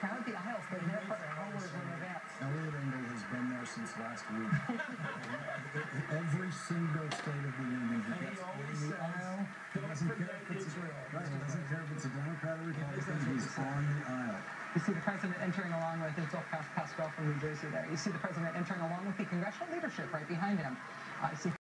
Count the aisles, they're there for hours in advance. Elliot Engel has been there since last week. Every single State of the Union, he gets on the aisle. He doesn't care if it's a Democrat or Republican, he's on the aisle. You see the president entering along with Phil Pascal from New Jersey there. You see the president entering along with the congressional leadership right behind him.